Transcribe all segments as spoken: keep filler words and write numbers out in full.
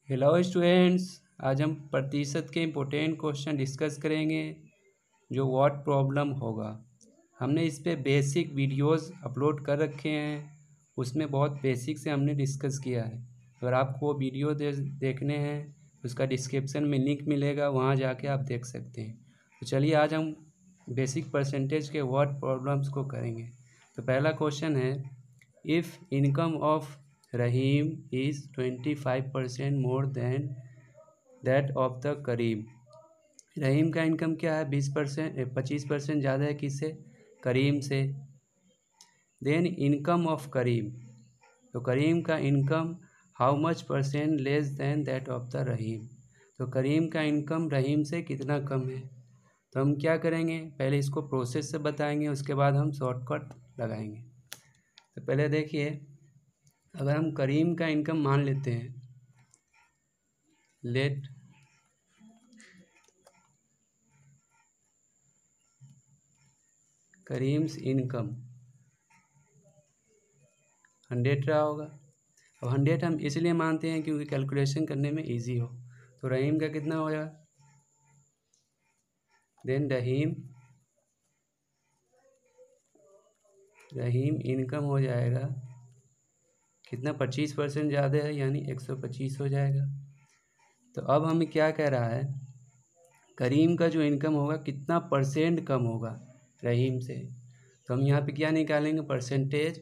Hello students, आज हम प्रतिशत के इम्पोर्टेंट क्वेश्चन डिस्कस करेंगे जो व्हाट प्रॉब्लम होगा। हमने इस पे बेसिक वीडियोस अपलोड कर रखे हैं, उसमें बहुत बेसिक से हमने डिस्कस किया है। अगर आपको वो वीडियो दे, देखने हैं उसका डिस्क्रिप्शन में लिंक मिलेगा, वहाँ जाके आप देख सकते हैं। तो चलिए आज हम बेसिक परसेंटेज के व्हाट प्रॉब्लम्स को करेंगे। तो पहला क्वेश्चन है, if income of Rahim is twenty five percent more than that of the Karim. Rahim का इनकम क्या है? बीस परसेंट पच्चीस परसेंट ज़्यादा है किससे? करीम से। देन इनकम ऑफ करीम, तो करीम का income how much percent less than that of the Rahim. तो करीम का इनकम रहीम से कितना कम है? तो हम क्या करेंगे, पहले इसको प्रोसेस से बताएंगे, उसके बाद हम शॉर्टकट लगाएंगे। तो पहले देखिए, अगर हम करीम का इनकम मान लेते हैं, लेट करीम्स इनकम हंड्रेड रहा होगा। अब हंड्रेड हम इसलिए मानते हैं क्योंकि कैलकुलेशन करने में इजी हो। तो रहीम का कितना होगा? देन रहीम रहीम इनकम हो जाएगा कितना? पच्चीस परसेंट ज़्यादा है, यानी एक सौ पच्चीस हो जाएगा। तो अब हमें क्या कह रहा है, करीम का जो इनकम होगा कितना परसेंट कम होगा रहीम से। तो हम यहाँ पे क्या निकालेंगे? परसेंटेज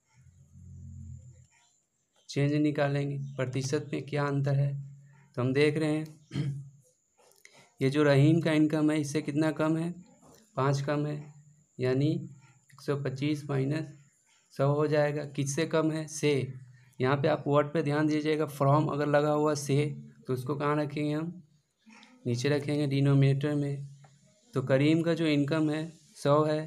चेंज निकालेंगे, प्रतिशत में क्या अंतर है। तो हम देख रहे हैं ये जो रहीम का इनकम है इससे कितना कम है? पाँच कम है, यानी एक सौ पच्चीस माइनस सौ हो जाएगा। किससे कम है? से। यहाँ पे आप वर्ड पे ध्यान दीजिएगा, फ्रॉम अगर लगा हुआ से तो उसको कहाँ रखेंगे? हम नीचे रखेंगे डिनोमिनेटर में। तो करीम का जो इनकम है सौ है,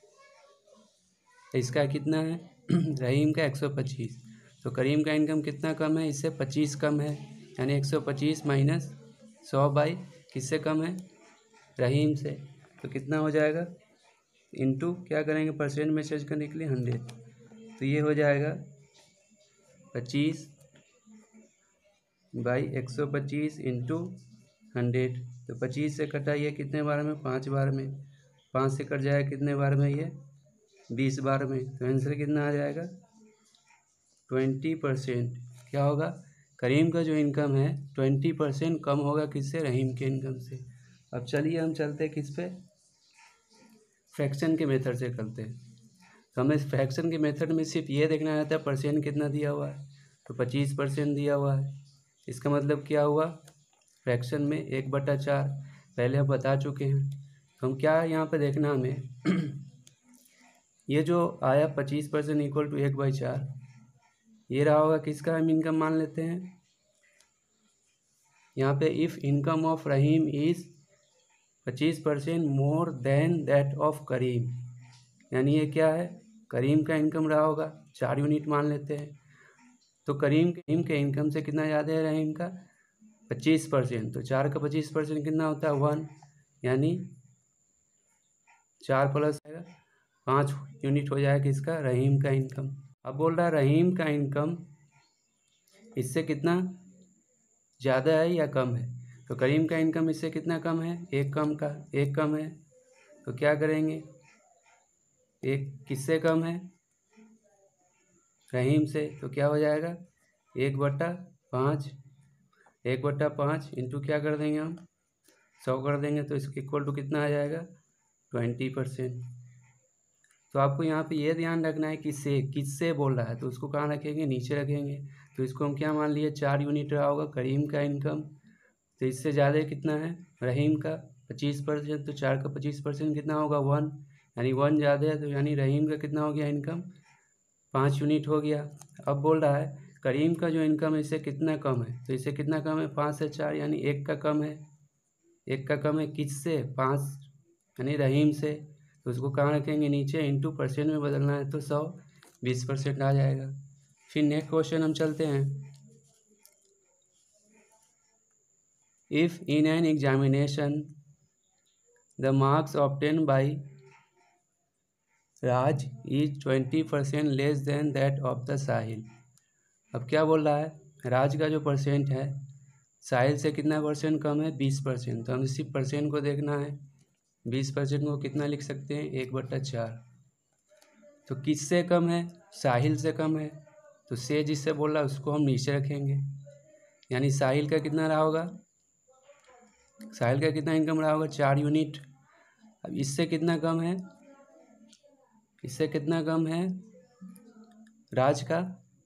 इसका कितना है? रहीम का एक सौ पच्चीस। तो करीम का इनकम कितना कम है? इससे पच्चीस कम है, यानी एक सौ पच्चीस माइनस सौ बाई किससे कम है? रहीम से। तो कितना हो जाएगा? इनटू क्या करेंगे? परसेंट में चेंज करने के लिए हंड्रेड। तो ये हो जाएगा पच्चीस बाई एक सौ पच्चीस इंटू हंड्रेड। तो पच्चीस से कटाइए कितने बार में? पाँच बार में। पाँच से कट जाएगा कितने बार में? ये बीस बार में। तो आंसर कितना आ जाएगा? Twenty percent. क्या होगा? करीम का जो इनकम है ट्वेंटी परसेंट कम होगा किससे? रहीम के इनकम से। अब चलिए हम चलते हैं किस पे? फ्रैक्शन के मेथड से करते हैं। तो हमें फ्रैक्शन के मेथड में सिर्फ ये देखना रहता है परसेंट कितना दिया हुआ है। तो पच्चीस परसेंट दिया हुआ है, इसका मतलब क्या हुआ? फ्रैक्शन में एक बटा चार पहले हम बता चुके हैं। तो हम क्या यहाँ पे देखना हमें ये जो आया पच्चीस परसेंट इक्वल टू एक बाई चार, ये रहा होगा किसका हम इनकम मान लेते हैं। यहाँ पे if income of Rahim is पच्चीस percent more than that of Karim, यानी ये क्या है? करीम का इनकम रहा होगा, चार यूनिट मान लेते हैं। तो करीम करीम के इनकम से कितना ज़्यादा है रहीम का? पच्चीस परसेंट। तो चार का पच्चीस परसेंट कितना होता है? वन, यानी चार प्लस आएगा पाँच यूनिट हो जाएगा किसका? रहीम का इनकम। अब बोल रहा है रहीम का इनकम इससे कितना ज़्यादा है या कम है। तो करीम का इनकम इससे कितना कम है? एक कम का एक कम है। तो क्या करेंगे? एक किससे कम है? रहीम से। तो क्या हो जाएगा? एक बट्टा पाँच, एक बट्टा पाँच इंटू क्या कर देंगे हम? सौ कर देंगे। तो इसके इक्वल टू कितना आ जाएगा? Twenty percent. तो आपको यहाँ पे ये ध्यान रखना है कि से किससे बोल रहा है, तो उसको कहाँ रखेंगे? नीचे रखेंगे। तो इसको हम क्या मान लिए? चार यूनिट रहा होगा करीम का इनकम। तो इससे ज़्यादा कितना है? रहीम का पच्चीस परसेंट। तो चार का पच्चीस परसेंट कितना होगा? वन, यानी वन ज़्यादा है। तो यानी रहीम का कितना हो गया इनकम? पाँच यूनिट हो गया। अब बोल रहा है करीम का जो इनकम है इससे कितना कम है। तो इससे कितना कम है? पाँच से चार, यानी एक का कम है। एक का कम है किससे? पाँच, यानी रहीम से। तो उसको कहाँ रखेंगे? नीचे। इंटू परसेंट में बदलना है तो सौ बीस परसेंट आ जाएगा। फिर नेक्स्ट क्वेश्चन हम चलते हैं। If in an examination the marks obtained by Raj is twenty percent less than that of the Sahil. अब क्या बोल रहा है? राज का जो परसेंट है साहिल से कितना परसेंट कम है? बीस परसेंट। तो हमें सिर्फ परसेंट को देखना है। बीस परसेंट को कितना लिख सकते हैं? एक बट्टा चार। तो किससे कम है? साहिल से कम है। तो से जिससे बोल रहा है उसको हम नीचे रखेंगे, यानी साहिल का कितना रहा होगा? साहिल का कितना इनकम रहा होगा? चार यूनिट। अब इससे कितना कम है? इससे कितना कम है? राज का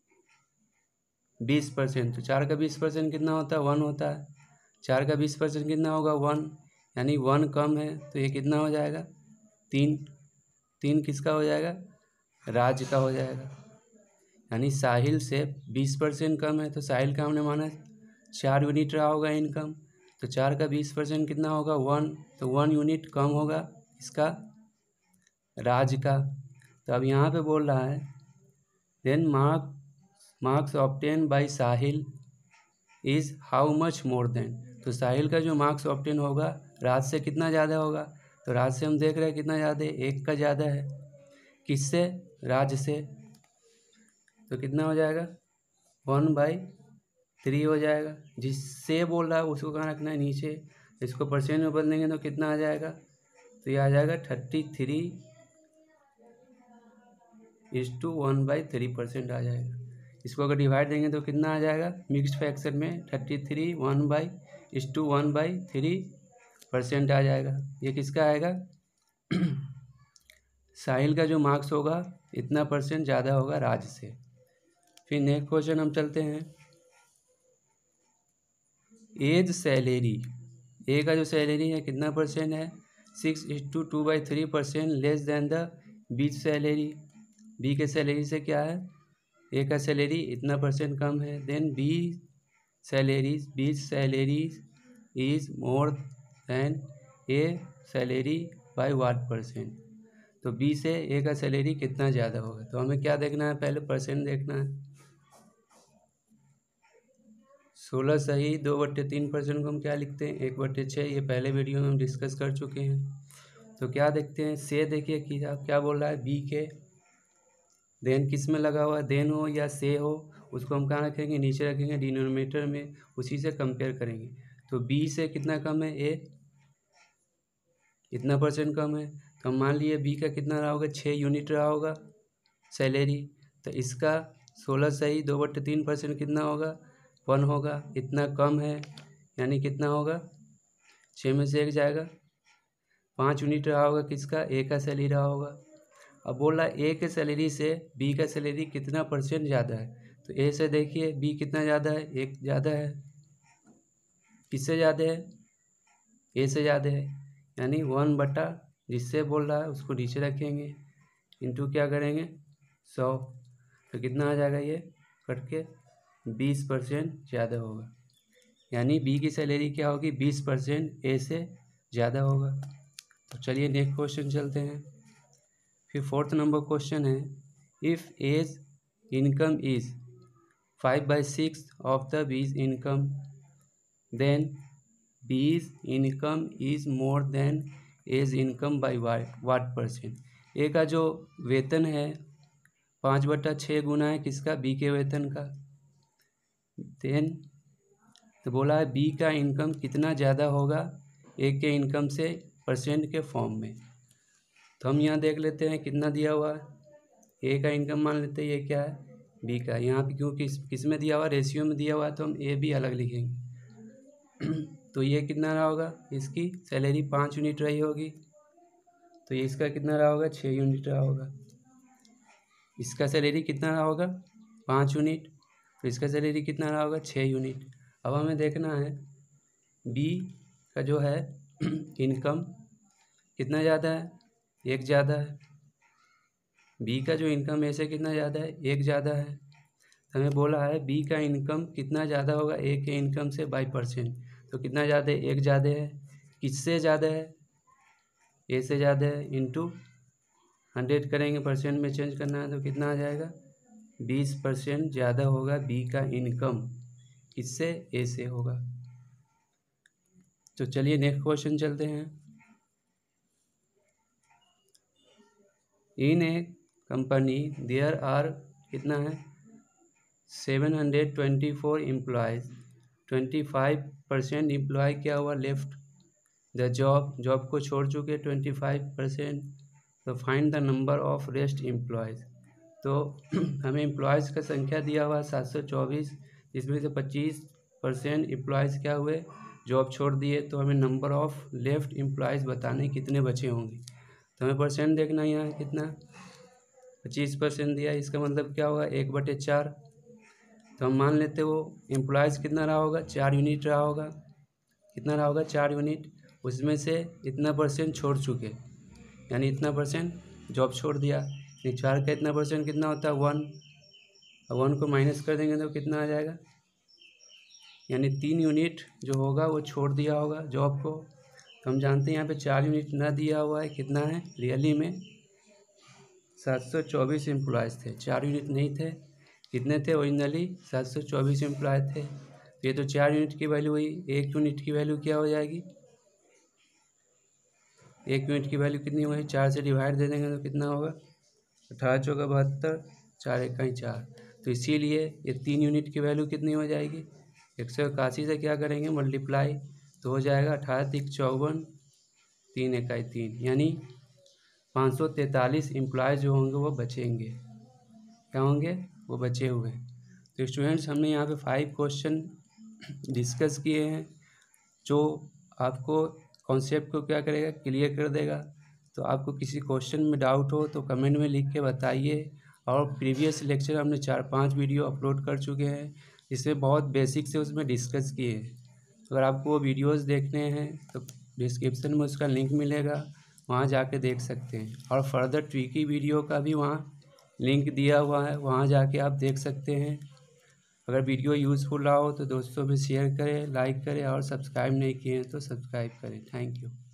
बीस परसेंट। तो चार का बीस परसेंट कितना होता है? वन होता है। चार का बीस परसेंट कितना होगा? वन, यानी वन कम है। तो ये कितना हो जाएगा? तीन। तीन किसका हो जाएगा? राज का हो जाएगा। यानी साहिल से बीस परसेंट कम है, तो साहिल का हमने माना चार यूनिट रहा होगा इनकम। तो चार का बीस परसेंट कितना होगा? वन। तो वन यूनिट कम होगा इसका, राज का। तो अब यहाँ पे बोल रहा है then mark marks obtained by Sahil is how much more than. तो साहिल का जो मार्क्स ऑब्टेन होगा राज से कितना ज़्यादा होगा? तो राज से हम देख रहे हैं कितना ज़्यादा है? एक का ज़्यादा है। किससे? राज से। तो कितना हो जाएगा? वन बाई थ्री हो जाएगा। जिससे बोल रहा है उसको कहाँ रखना है? नीचे। इसको परसेंट में बदलेंगे तो कितना आ जाएगा? तो ये आ जाएगा thirty three is to one by three percent आ जाएगा। इसको अगर डिवाइड देंगे तो कितना आ जाएगा? मिक्स्ड फ्रैक्शन में thirty three one by is to one by three percent आ जाएगा। ये किसका आएगा? साहिल का जो मार्क्स होगा इतना परसेंट ज़्यादा होगा राज से। फिर नेक्स्ट क्वेश्चन हम चलते हैं। एज सैलरी, ए का जो सैलरी है कितना परसेंट है? Six is to two by three percent less than the B salary. B के सैलरी से क्या है? ए का सैलरी इतना परसेंट कम है। Then B salaries B salaries is more than A salary by what percent. तो बी से ए का सैलरी कितना ज़्यादा होगा? तो हमें क्या देखना है? पहले परसेंट देखना है। सोलह सही दो बट्टे तीन परसेंट को हम क्या लिखते हैं? एक बट्टे छः। ये पहले वीडियो में हम डिस्कस कर चुके हैं। तो क्या देखते हैं? से देखिए कि आप क्या बोल रहा है? बी के देन किस में लगा हुआ है? देन हो या से हो, उसको हम कहाँ रखेंगे? नीचे रखेंगे डिनोमिनेटर में, उसी से कंपेयर करेंगे। तो बी से कितना कम है? ए इतना परसेंट कम है। तो हम मान लिए बी का कितना रहा होगा? छः यूनिट रहा होगा सैलरी। तो इसका सोलह सही दो बट्टे तीन परसेंट कितना होगा? वन होगा। इतना कम है, यानी कितना होगा? छः में से एक जाएगा। पाँच यूनिट रहा होगा किसका? ए का सैलरी रहा होगा। अब बोल रहा है ए के सैलरी से बी का सैलरी कितना परसेंट ज़्यादा है? तो ए से देखिए बी कितना ज़्यादा है? एक ज़्यादा है। किससे ज़्यादा है? ए से ज़्यादा है, यानी वन बटा जिससे बोल रहा है उसको नीचे रखेंगे, इंटू क्या करेंगे? सौ। तो कितना आ जाएगा? ये कट के बीस परसेंट ज़्यादा होगा, यानी बी की सैलरी क्या होगी? बीस परसेंट ए से ज़्यादा होगा। तो चलिए नेक्स्ट क्वेश्चन चलते हैं। फिर फोर्थ नंबर क्वेश्चन है, if A's income is five by six of the B's income then B's income is more than A's income by what what percent. A का जो वेतन है पाँच बटा छः गुना है किसका? बी के वेतन का। देन तो बोला है बी का इनकम कितना ज़्यादा होगा ए के इनकम से परसेंट के फॉर्म में। तो हम यहाँ देख लेते हैं कितना दिया हुआ है। ए का इनकम मान लेते हैं ये क्या है? बी का। यहाँ पे क्योंकि किस किस में दिया हुआ? रेशियो में दिया हुआ है, तो हम ए भी अलग लिखेंगे। तो ये कितना रहा होगा? इसकी सैलरी पाँच यूनिट रही होगी, तो ये इसका कितना रहा होगा? छः यूनिट रहा होगा। इसका सैलरी कितना रहा होगा? पाँच यूनिट। तो इसका सैलरी कितना रहा होगा? छः यूनिट। अब हमें देखना है बी का जो है इनकम कितना ज़्यादा है? एक ज़्यादा है। बी का जो इनकम ए से कितना ज़्यादा है? एक ज़्यादा है। तो हमें बोला है बी का इनकम कितना ज़्यादा होगा ए के इनकम से बाई परसेंट। तो कितना ज़्यादा है? एक ज़्यादा है। किससे ज़्यादा है? ए से ज़्यादा है। इंटू हंड्रेड करेंगे, परसेंट में चेंज करना है तो कितना आ जाएगा? बीस परसेंट ज़्यादा होगा बी का इनकम, किससे? ए से होगा। तो चलिए नेक्स्ट क्वेश्चन चलते हैं। In a company there are कितना है? Seven hundred twenty four employees twenty five percent employee क्या हुआ, लेफ्ट द जॉब, जॉब को छोड़ चुके ट्वेंटी फाइव परसेंट। तो find the number of rest employees, तो हमें एम्प्लॉयज़ का संख्या दिया हुआ सात सौ चौबीस, जिसमें से पच्चीस परसेंट एम्प्लॉयज़ क्या हुए, जॉब छोड़ दिए। तो हमें नंबर ऑफ लेफ्ट एम्प्लॉयज़ बताने कितने बचे होंगे। तो हमें परसेंट देखना है, यहाँ कितना पच्चीस परसेंट दिया, इसका मतलब क्या होगा एक बटे चार। तो हम मान लेते वो एम्प्लॉयज़ कितना रहा होगा, चार यूनिट रहा होगा, कितना रहा होगा चार यूनिट, उसमें से इतना परसेंट छोड़ चुके, यानी इतना परसेंट जॉब छोड़ दिया। यानी चार का इतना परसेंट कितना होता है, वन। वन को माइनस कर देंगे तो कितना आ जाएगा, यानी तीन यूनिट जो होगा वो छोड़ दिया होगा जॉब को। तो हम जानते हैं यहाँ पे चार यूनिट ना दिया हुआ है, कितना है रियली में सात सौ चौबीस एम्प्लॉयज़ थे, चार यूनिट नहीं थे। कितने थे ओरिजिनली, सात सौ चौबीस एम्प्लॉय थे। ये तो चार यूनिट की वैल्यू हुई, एक यूनिट की वैल्यू क्या हो जाएगी, एक यूनिट की वैल्यू कितनी हुई, चार से डिवाइड दे देंगे तो कितना होगा, अठारह चौका बहत्तर, चार इक्कीस चार। तो इसीलिए ये तीन यूनिट की वैल्यू कितनी हो जाएगी, एक सौ इक्यासी से क्या करेंगे मल्टीप्लाई, तो हो जाएगा अठारह तिक चौवन, तीन इक्कीस तीन, यानी पाँच सौ तैंतालीस एम्प्लॉयज़ जो होंगे वो बचेंगे, क्या होंगे, वो बचे हुए। तो स्टूडेंट्स हमने यहाँ पे फाइव क्वेश्चन डिस्कस किए हैं, जो आपको कॉन्सेप्ट को क्या करेगा, क्लियर कर देगा। तो आपको किसी क्वेश्चन में डाउट हो तो कमेंट में लिख के बताइए। और प्रीवियस लेक्चर हमने चार पांच वीडियो अपलोड कर चुके हैं, इसमें बहुत बेसिक से उसमें डिस्कस किए हैं। अगर आपको वो वीडियोज़ देखने हैं तो डिस्क्रिप्शन में उसका लिंक मिलेगा, वहाँ जाके देख सकते हैं। और फर्दर ट्रिकी वीडियो का भी वहाँ लिंक दिया हुआ है, वहाँ जाके आप देख सकते हैं। अगर वीडियो यूज़फुल रहा हो तो दोस्तों में शेयर करें, लाइक करें, और सब्सक्राइब नहीं किए हैं तो सब्सक्राइब करें। Thank you.